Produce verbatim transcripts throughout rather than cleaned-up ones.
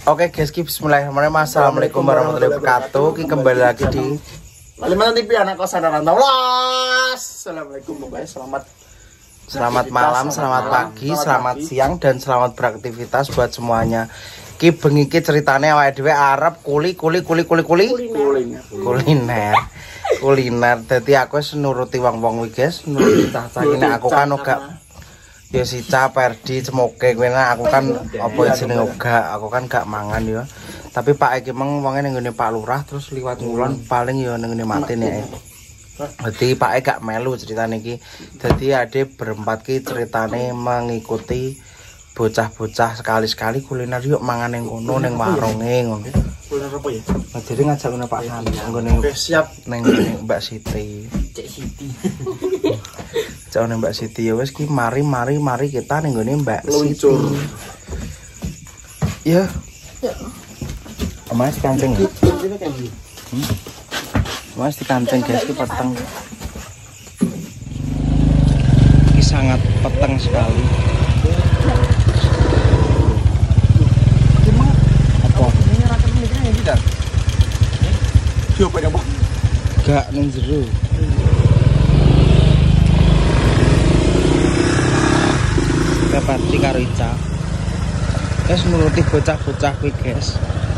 Oke guys, bismillahirrahmanirrahim. Assalamualaikum warahmatullahi wabarakatuh. Kita kembali lagi di Kalimantan T V anak kosan Rantau. Assalamualaikum guys, selamat Selamat malam, selamat pagi, selamat siang dan selamat beraktivitas buat semuanya. Ki bengi ki ceritane awake dhewe arep kuli kuli kuli kuli kuli kuliner. Kuliner. Kuliner. Dadi aku wis nuruti wong-wong kuwi guys, nuruti cah-cah iki nek aku kan uga ya si Ca, Perdi, Cemoke kuwi aku kan apa jenenge uga, aku kan gak mangan ya. Tapi Pak iki meng wonge ning ngene Pak Lurah terus liwat ngulon paling ya ning ngene mati nek. Dadi Pak e gak melu ceritane iki. Dadi ade berempat ki ceritane mengikuti bocah-bocah sekali-sekali kuliner yuk mangan ning kono ning warunge ngono. Kuliner apa ya? Jadi ngajak ngene Pak Sandi nggone siap ning Mbak Siti. Cek Siti. Jane Mbak Siti ya wis ki mari mari mari kita ning gone Mbak Siti. Ya. Ya. Mas kancing. Hmm? Mas dikancing guys ki peteng. Ki sangat peteng sekali. Gimana? Apa? Ini rakyat mikirnya yang tidak. Yo apa apa? Gak ning jero. Pati karo Ica. Guys nuruti bocah-bocah kuwi guys.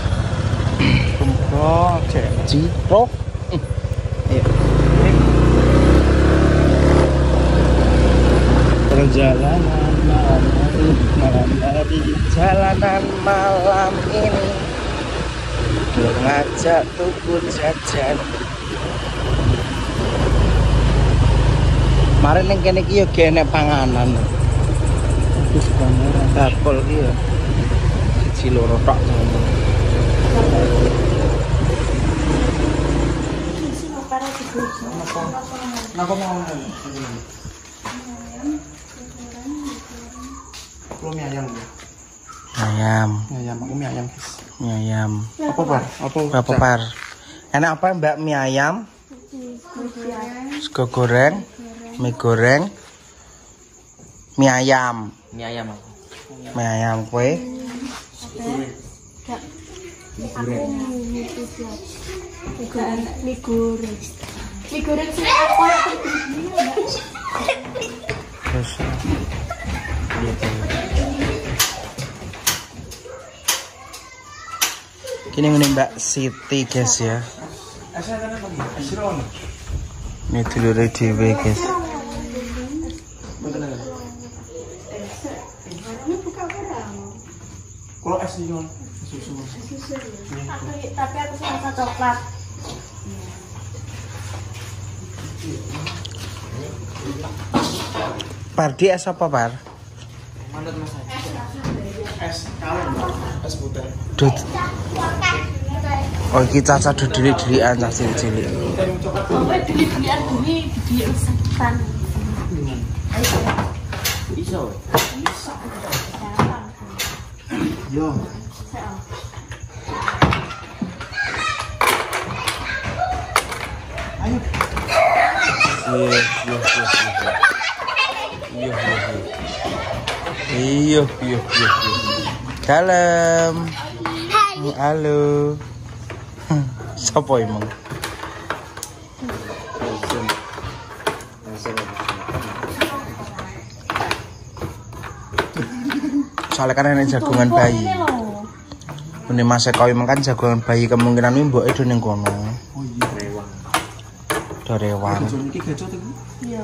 Kembang ciro. Ayo. Perjalanan malam malam hari jalanan malam ini ngajak tuku jajan. Mari ning kene iki yo gene panganan. Dapol iki ya. Siji loro tok. Napa mau ngene? Belum mie ayam. Ayam. Mie ayam, aku mie ayam. Mie ayam. Apa, Par? Apa? Apa, Par? Enak apa, Mbak? Mie ayam? Sego goreng, mie goreng, mie ayam. Mie ayam aku. Mie ayam kue. Mie goreng. Mie goreng. Mie goreng sih aku terus. Kini ini Mbak Siti guys ya. Ini dulu dari T V guys. Kalau es dijual susu. Susu. Tapi aku suka coklat. Pardi es apa, Par? Mandat Mas. Es kaleng, es putih. Dud. Oh, iki caca dudulik-dulikan cah cilik-cilik. Coklat dudulik-dulikan bumi di usapan. Iso. Yo. Ayo. Iya, iya, iya. Iya, iya. Iya, iya, iya. Salam. Hai. Halo. Siapa emang? Soalnya kan enak jagungan bayi. Ini masa kau emang kan jagungan bayi kemungkinan ini mbok itu ning kono. Oh iya, rewang. Do rewang. Iya.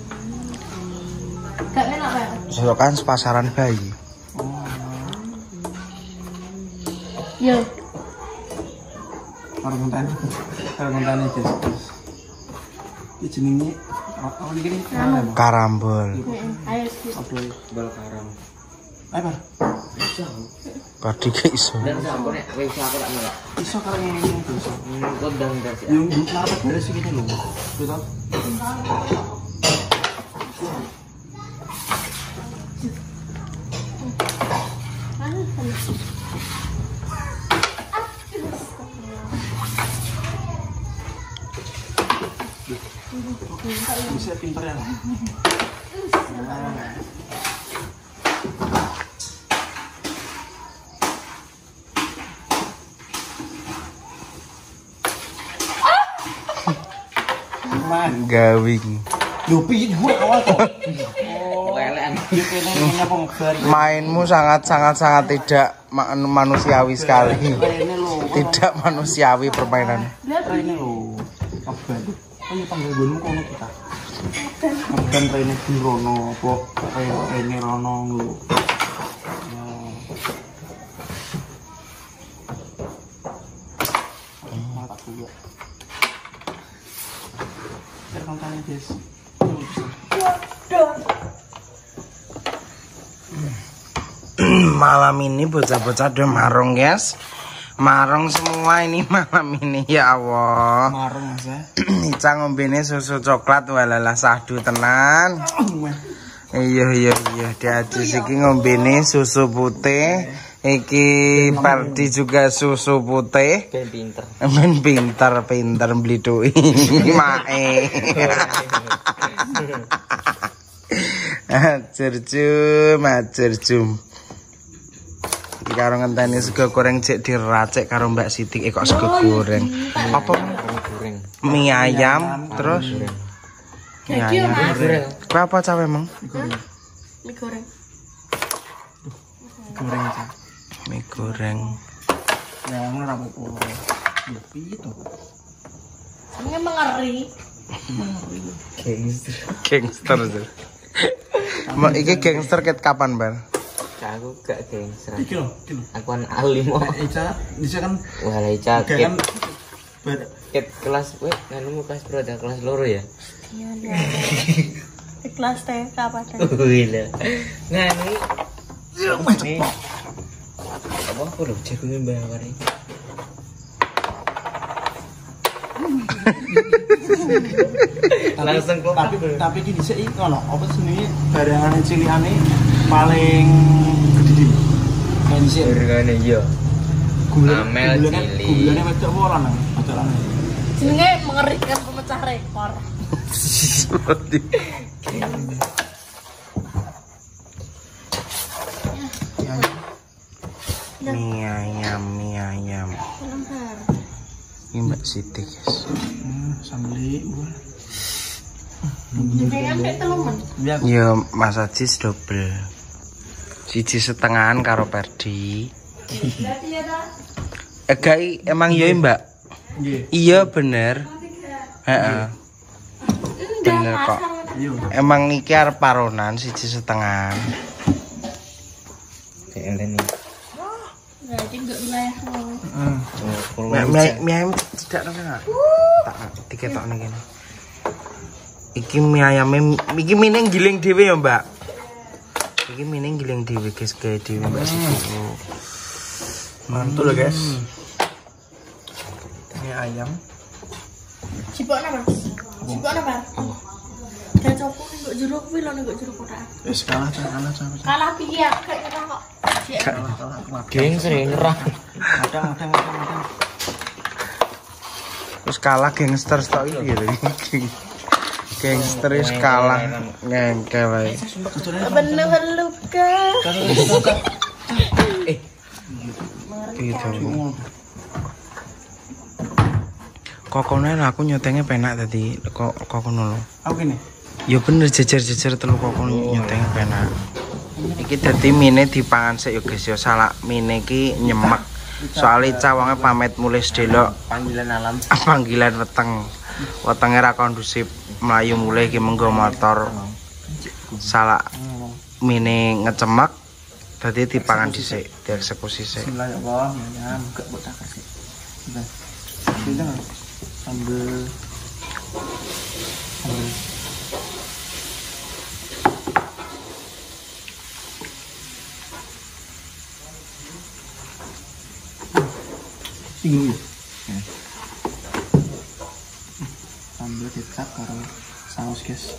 Gak enak kan? Soalnya kan pasaran bayi. Oh. Iya. Parmontan. Parmontan iki. Iki jenenge apa iki? Karambol. Ayo sih. Bal karam. Ayo, Par. Iso. Kadi ke iso. Dan sampune wis aku tak nolak. Iso karo ngene iso. Kok ndang ndas ya. Yung kenapa beres iki lho. Betul. Bisa pintar ya. mah. Gawing. Lho piye gue awal kok. Mainmu sangat-sangat sangat tidak ma manusiawi sekali. Tidak manusiawi permainan. Rene lho. Abang. Ayo panggil gunung kono kita. Abang Rene di Rono apa Rene Rono lho. Mataku ya. Terang tanya, Des. Malam ini bocah-bocah udah marung guys, marung semua ini malam ini ya Allah. Marung mas ya. Ica ngombene susu coklat walalah sahdu tenan. Iya iya iya diajus iki ngombene susu putih. Iki Pardi juga susu putih. Ben pinter. Ben pinter pinter beli duit. Mae. Ajar jum, ajar jum. Karo ngenteni sego goreng cek diracek karo Mbak Siti. Eh kok sego goreng? Apa goreng? Mie ayam terus mie ayam. Kue apa cawe emang? Mie goreng. Goreng aja. Mie goreng. Ya ngono ra apa-apa. Ya piye to? Ini mengeri. Gangster. Gangster. Mau iki gangster ket kapan, Bar? Aku gak gangster. Iki lho, iki lho. Aku kan alim kok. Ica, Ica kan wah lah Ica ket kan ket kelas kowe nganu kelas berapa ada kelas loro ya? Iya, iya. Kelas T K padahal. Gila. Nganu. Ini apa aku lho jagunge Mbak Wari. Langsung kok tapi tapi iki dhisik iki ono apa jenenge barangane cilikane paling gede. Pensil. regane iya. Amel cilik. Gulane wedok apa lanang? Wedok lanang. Jenenge mengerikan pemecah rekor. Mie ayam, mie ayam. Ini Mbak Siti guys. Sambeli. Jenenge nek telumen. Ya Mas Ajis double. Siji setengahan karo Perdi. Berarti ya ta? Eh gai, emang iya Mbak? Iya bener. Heeh. Bener kok. Emang iki arep paronan siji setengahan. Eleni. Berarti enggak wilayahmu. Heeh. Mie mie ayam tidak nang. Tak diketokne kene. Iki mie ayame iki mie ning giling dhewe ya, Mbak. Iki mie ning giling dhewe guys, gawe dhewe Mbak Siti. Mantul ya, guys. Mie ayam. Cipokna, Mas. Cipokna, Pak. Dan copo ning jero kuwi lho ning jero kotak. Wis kalah kalah sampe. Kalah piye kayak nyerah kok. Geng sering nyerah. Kadang kadang kadang. Terus kalah gangster tok iki lho. Gangster wis kalah ngengkel wae. Bener luka. Eh, Gitu. Kokone aku nyotenge penak tadi kok kokono lho. Aku kene. Ya bener jejer-jejer telu kokon nyotenge penak. Iki dadi mine dipangan sik ya guys ya salah mine iki nyemek. Soale cawange pamit mulih delok panggilan alam. panggilan weteng. Wetenge ra kondusif mlayu mulih iki menggo motor. Salah mine ngecemek dadi dipangan dhisik, dieksekusi sik. Bismillahirrahmanirrahim. Ya, muga mbok tak kasih. Sudah. Sudah. Sambel. Sambel. Singgung. Ya. Sambel kecap karo saus, guys.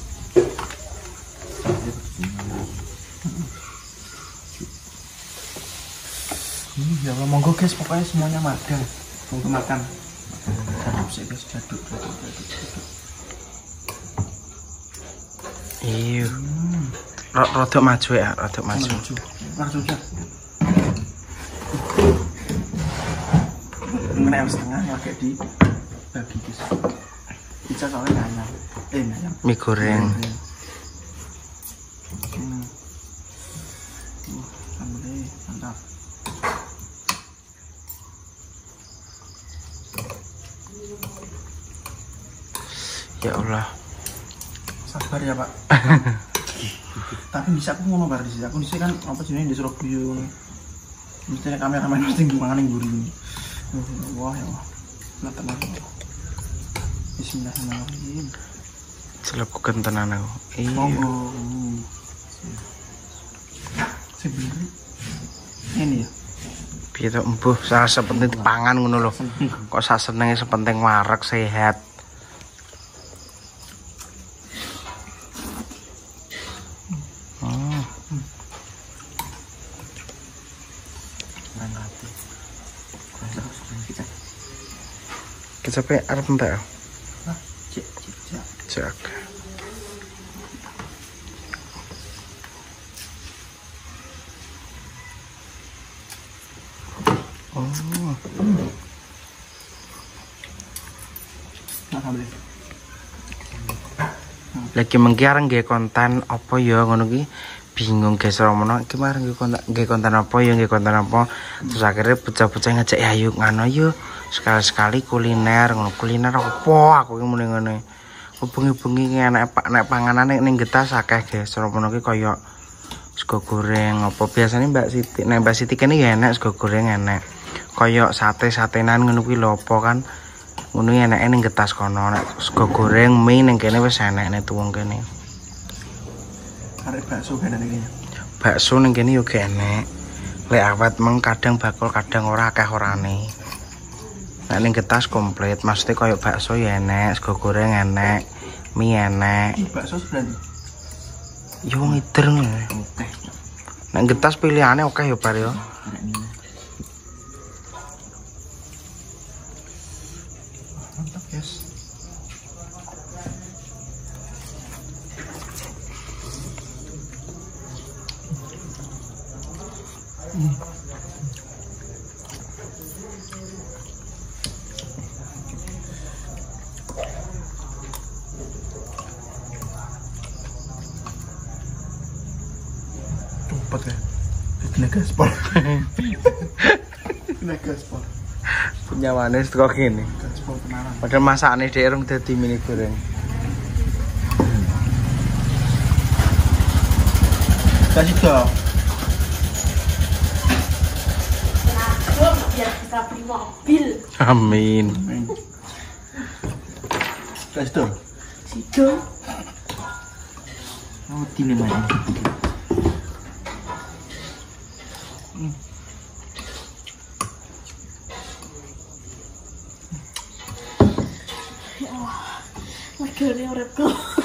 Ya Allah, monggo guys, pokoknya semuanya makan. Monggo makan. Jaduk sih guys, jaduk, jaduk, jaduk, jaduk. Iya. Rodok maju ya, rodok maju. Maju, maju ya. Mengenai setengah ya kayak di bagi guys. pizza soalnya ayam. Eh, ayam. Mie goreng. Hmm. Uh, sambelnya mantap. Ya Allah. Sabar ya, Pak. Tapi bisa aku ngono bar di sini. Aku di sini kan apa jenenge di Surabaya ngono. Mesti kameramen mesti mangan ning mburi ini. Wah ya Allah. Nah, tenang. Bismillahirrahmanirrahim. Celekuken tenan aku. Iya. Monggo. Sebenarnya ini ya. Piye to embuh salah sepenting pangan ngono lho. Kok sak senenge sepenting wareg sehat. Oh. Kita pe arep entek. Cek cek cek. Cek. Oh. Nah, kabel. Lagi mengki areng nggih konten apa ya ngono ki bingung guys romono iki mareng nggih konten nggih konten apa ya nggih konten apa terus akhirnya bocah-bocah ngajak ya ayo ngono yo sekali-sekali kuliner ngono kuliner apa aku ki muni ngene bengi-bengi enak pak nek panganane ning Getas akeh guys romono ki koyo sego goreng apa biasanya Mbak Siti nek Mbak Siti kene ya enak sego goreng enak koyo sate-satenan ngono kuwi lho apa kan ngono enake ning Getas kono nek sego goreng mie ning kene wis enak nek tuwung kene. Arek bakso kene iki. Bakso ning kene yo enak. Lek awet meng kadang bakul kadang ora akeh orane. Nek ning Getas komplit, maksudnya koyo bakso ya enak, sego goreng enak, mie enak. Bakso sebenarnya. Yo ngider ngene. Oke. Nek Getas pilihane oke yo bar yo. Mantap, guys. Hmm. Cepet ya. Kena gaspol. Kena gaspol. Punya manis kok gini. Gaspol kenalan. Padahal masakane dhek rung dadi mie goreng. Kasih dong. Kenapa biar kita beli mobil? Amin. Kasih dong. Sido. Oh, tini main. Ya Allah, legane uripku.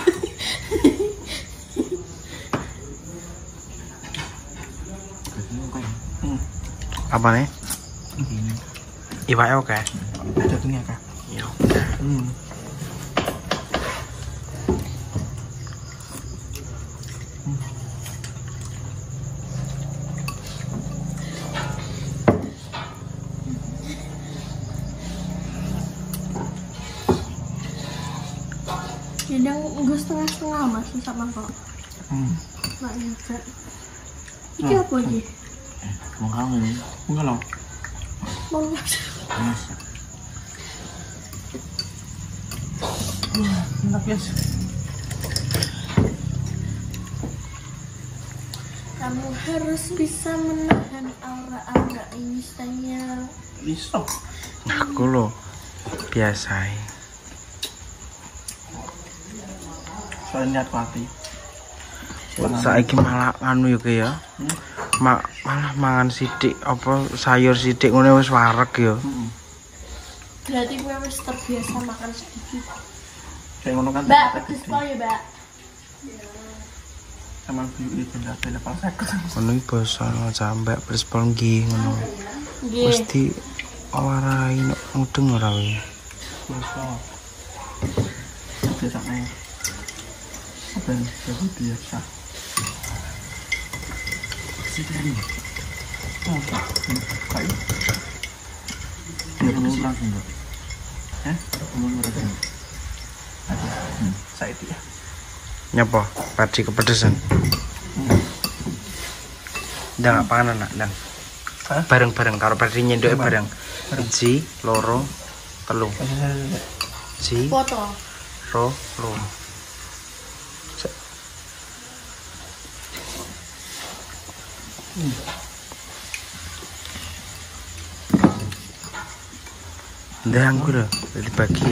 Apa nih? Iwake oke. Jatuhnya kak. Yo. Hmm. Jadi gue setengah-setengah mas, sama kok. Hmm. Mak nyajak. Iki apa iki? Mau kamu ini? Enggak loh. Mau nyajak. Mas. Enak guys. Kamu harus bisa menahan aura-aura ini sayang. Listo. Aku lo biasa. Soalnya niat hati. Saiki malah anu yo ya. Hmm? Ma malah mangan sithik apa sayur sithik ngene wis wareg ya. Hmm. Berarti gue harus terbiasa makan sedikit. Kayak ngono kan. Mbak, pedes po ya, Mbak. Sama beli benda benda palsek. Ngono iki basa jambak prispol nggih ngono. Nggih. Mesti warai nek mudeng ora wae. Biasa. Biasa nih. Apa yang jadi biasa? Sini. Oh, kayak. Dia belum langsung enggak? Eh, belum langsung. Saya itu ya. Nyapa? Perdi kepedesan. Ndang apa kan anak ndang? Bareng-bareng karo Perdi nyendoke bareng. Siji, loro, telu. Siji, Foto. ro, lo. Ndang ku lho, dibagi.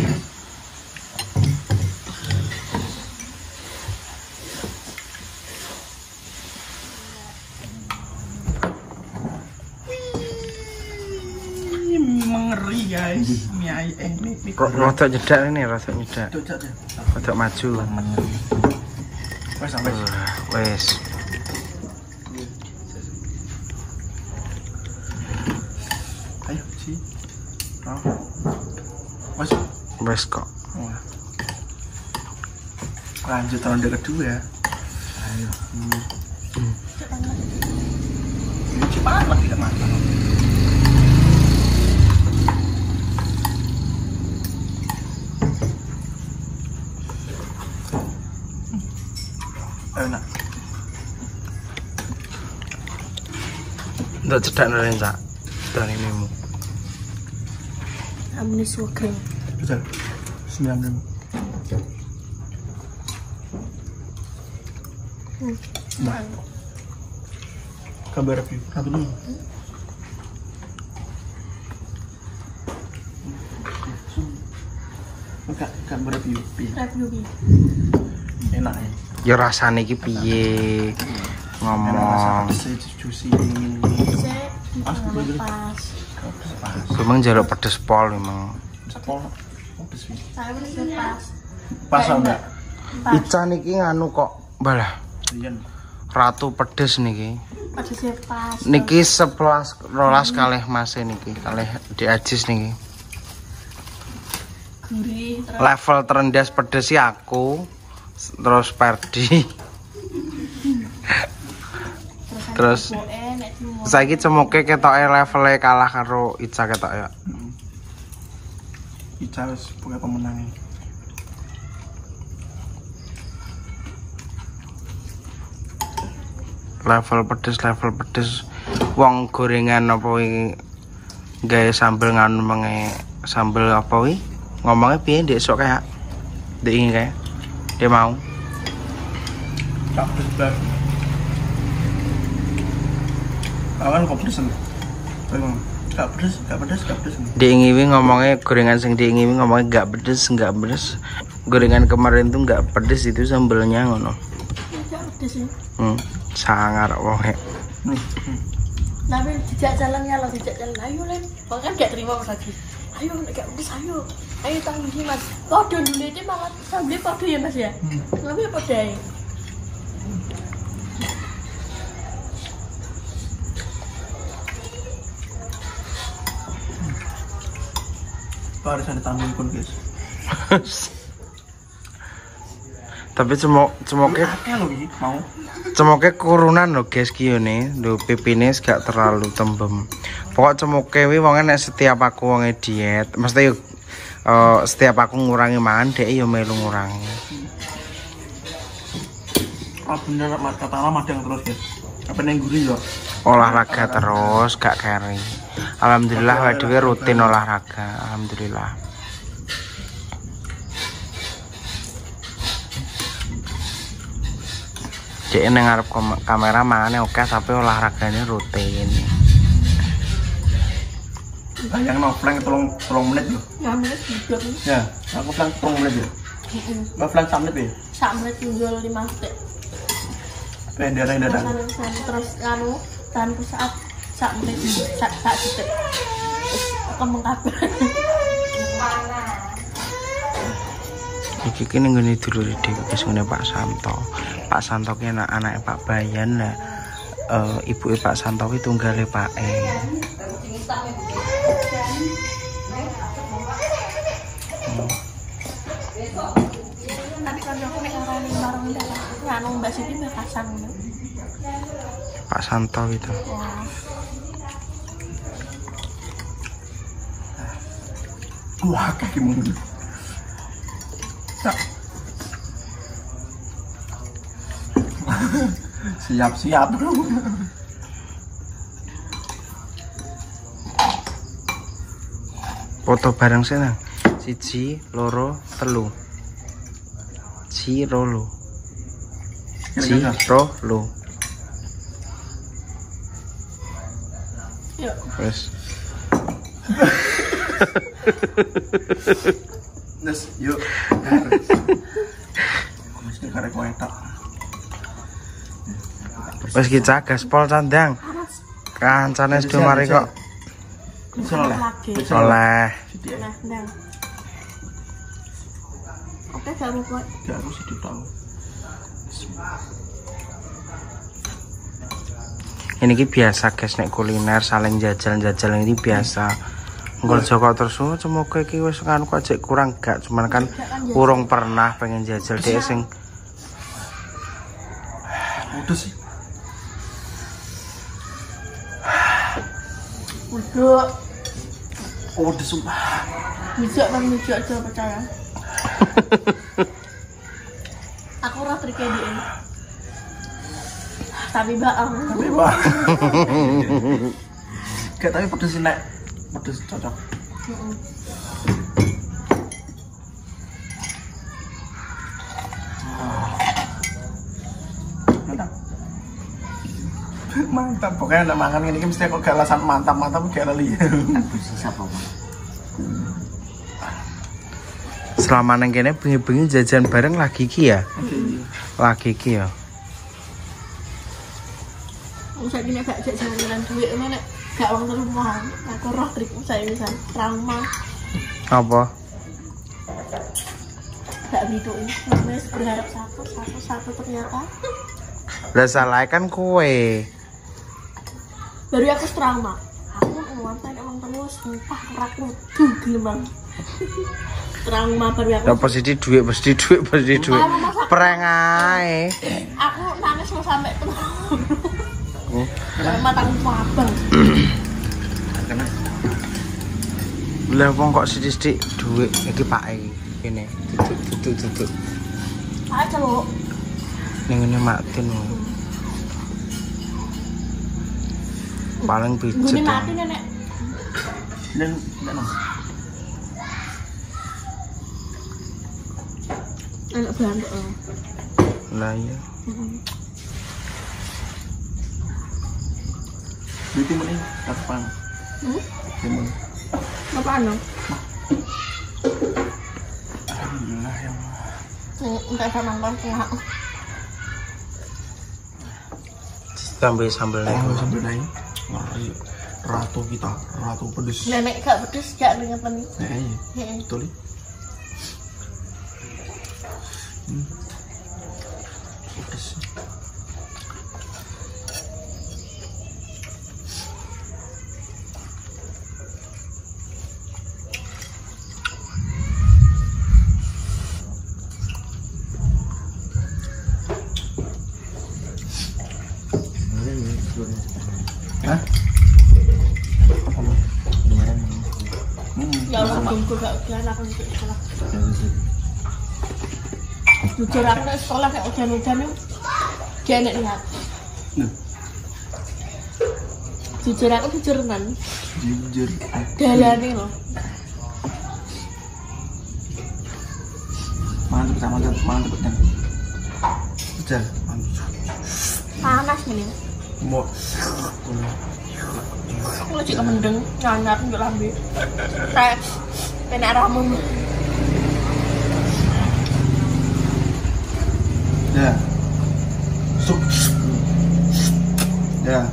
Mengeri guys. Mie ayam eh mie mie. Rodok nyedak ini, rodok nyedak. Cocok deh. Rodok maju. Wes sampai. Wes. Ayo si. Oh. Wes. Wes kok. Wah. Lanjut ronde kedua. Ayo. Hmm. Ini cepat lagi tidak matang. Ayo nak. Ndak cedak nang cak. Dari memu. Amne suka. Betul. Sembilan ribu. Nah. Kabar review. Apa dulu? Enggak, kabar review. Review bi. Enak ya. Ya rasane iki piye? Enak rasa Ngomong. pedes juicy. Saya Pas nggak pas. Pas. Memang jaluk pedes pol memang. Sepol. Pedes sih. Saya udah pas. Pas enggak? Pas. Ica niki nganu kok. Balah. Iya. Ratu pedes niki. Pedesnya pas. Niki sebelas rolas kalih Mas niki, kalih Di Ajis niki. Gurih terus. Level terendah pedes sih aku. Terus Perdi. Terus saiki cemuke ketoke levele kalah karo Ica ketoke. Ica wis pokoke pemenang. Level pedes, level pedes. Wong gorengan apa wi gawe sambel nganu menge sambel apa wi? Ngomongnya piye ndek sok kayak ndek iki kayak. Dia mau. Tak pedes banget. Awan kok pedes. Memang gak pedes, gak pedes, gak pedes. Ndek ngiwi ngomongnya gorengan sing ndek ngiwi ngomongnya enggak pedes, enggak pedes. Gorengan kemarin tuh enggak pedes itu sambelnya ngono. Enggak pedes sih. Hmm, sangar wonge. Nih, nih. Tapi dijak jalan ya lo dijak jalan. Ayo Len. Bahkan gak terima Mas lagi. Ayo gak pedes ayo. Ayo tanggung sih Mas. Podo dulu itu malah sambil podo ya Mas ya. Tapi podo ya. Harus ada tanggung pun guys. Tapi cemok cemoke Akeh lho iki mau. cemoke kurunan lho guys kiyone. Lho pipine gak terlalu tembem. Pokok cemoke wi wonge nek setiap aku wonge diet, mesti uh, setiap aku ngurangi mangan dhek yo melu ngurangi. Oh bener kata madang terus guys. Apa neng gurih yo. Olahraga terus gak keri. Alhamdulillah wae dhewe rutin olahraga. Alhamdulillah. Dek nang ngarep kamera mangane oke tapi olahraganya rutin. Bayang no flank tolong tolong menit yo. Ya menit juga. Ya, aku flank tolong menit yo. Mbak flank sak menit ya. Sak menit tinggal lima detik. Pendera pendera. Terus anu dan saat sak menit sak sak detik. Terus aku mengkabar. Iki kene nggone dulure dhewe wis ngene Pak Santo. Pak Santo ki anak-anake Pak Bayan lah. Eh ibuke Pak Santo ki tunggale Pak E. Tapi kalau aku nek ngarani bareng nganu Mbak Siti bakasan. Pak Santo itu. Wah. Wah, kaki mulu. Siap-siap. Foto bareng sih nang. Siji, loro, telu. Cirolo. Cirolo. Yuk. Wes. Nes, yuk. Mesti karek kowe tok. Wes ki gaspol candang. Kancane wis mari kok. Soleh. Oleh. Nah, ndang. Oke, gak apa-apa. Gak harus hidup tahu. Ini ki biasa guys nek kuliner saling jajal-jajal ini biasa. Enggak Joko terus oh cemoke iki wis kan kok ajek kurang gak cuman kan urung pernah pengen jajal dhek sing Udah sih. Udah. Oh, udah sumpah. Bisa kan bisa aja percaya. Aku ora trike dia. Tapi baang. Tapi wah. Kayak tapi pedes nek. Pedes cocok. Heeh. Mantap. Mantap. Pokoknya ada makan ini mesti kok gak alasan mantap-mantap kayak lali. Siapa, Bang? selama nang kene bengi-bengi jajan bareng lagi ki ya. Lagi ki ya. Saya gini gak jajan-jajan duit mana gak uang rumah. Aku roh trik saya misal trauma. Apa? Gak gitu ini. Mas berharap satu satu satu ternyata. Lah salah kan kue. Baru aku trauma. Aku uang saya emang terus sumpah raku tuh gelombang. Trauma baru aku. Apa sih duit pasti duit pasti duit. Prank ae. Aku nangis lo sampai tuh. Mataku abang. Lah wong kok sithik-sithik duit iki pake kene. Duduk-duduk. Ayo celuk. Ning ngene makin. Paling pijet. Gune mati nenek. Dan dan Anak bantu. Lah iya. di timun ini kapan? Hmm? Timun. Apa anu? Alhamdulillah ya Allah. Enggak sama nonton tengah. Tambah sambel nek. Oh, sambil naik. Ngeri. Ratu kita, ratu pedes. Nenek gak pedes gak dengan penis. Nah, iya. Heeh. Betul. Hmm. Pedes. Hah? Ya Allah, tunggu gak ujian aku di sekolah. Jujur aku di sekolah kayak ujian-ujian itu gak enak lihat. Jujur aku jujur kan. Jujur. Dalane loh. Mangan cepet, mangan cepet, mangan cepet kan. Jujur. Panas nih. Mau. Aku lagi kemendeng, nyanyar nggak lambe. Kayak kena ramun. Ya. Sup. Ya.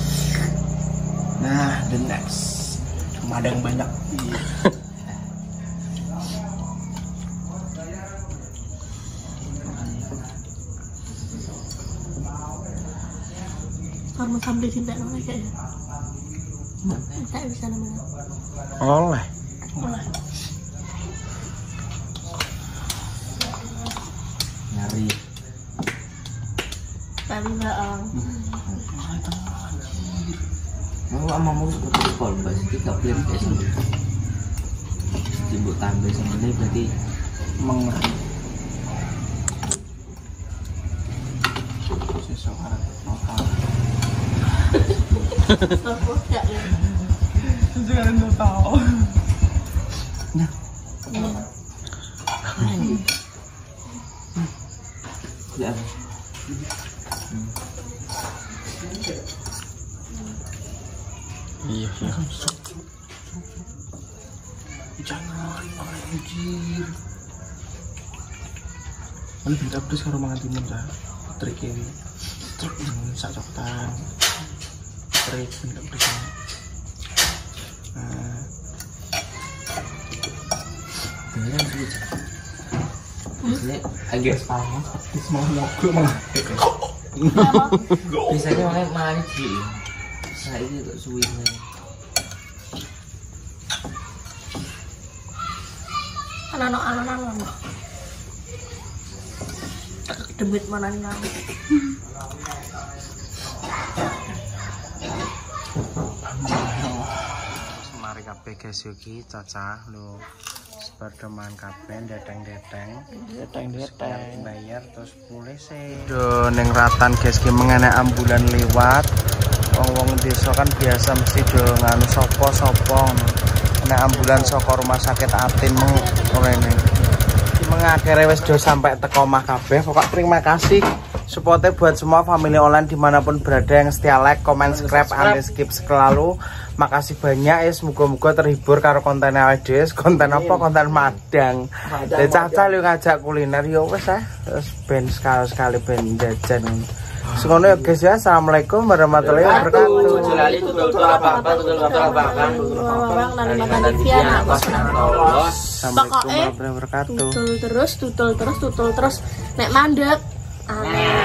Nah, the next. Cuma ada yang banyak. Kamu sambil cinta nama kayaknya. Tak bisa namanya. Oleh. Oleh. Nyari. Tapi baang. Mau ama mau seperti pol, pas tiga puluh ya sama. Timbuk tambah sama ini berarti Mengeri. Terkodak ya. Jangan lu tahu. Nah. Ya. Iya, iya. Jangan lari lari anjir. Ini beda pedes karo mangan timun ta. Trik ini. Truk sak cokotan. Trik beda pedes. Nah. Beneran sih. Ini agak separuh. Di semangat mogok malah. Biasanya makanya manci. Saya itu kok suwi. Anak-anak anak-anak. Debit mana nih? Mari kabeh guys iki Caca lho. Seperteman kabeh deteng-deteng. Deteng-deteng bayar terus mulai sih. Do ning ratan guys ki mengene ambulan liwat. Wong-wong desa kan biasa mesti do nganu sapa-sapa ngono. Nek ambulan saka rumah sakit Atin ngene. Mengakhiri wis do sampai teko omah kabeh. Pokok terima kasih supportnya buat semua family online dimanapun berada yang setia like, comment, subscribe, anti skip selalu. Makasih banyak ya, semoga-moga terhibur karo konten awake. Konten apa? Konten madang. Lah Caca lu ngajak kuliner yo wis ah. Terus ben sekali-sekali ben jajan. Semono ya guys ya. Assalamualaikum warahmatullahi wabarakatuh. Tutul lali tutul tutul apa-apa tutul tutul apa-apa. Bang nang makan Divya nak Assalamualaikum warahmatullahi wabarakatuh. tutul terus tutul terus tutul terus nek mandek. Ah.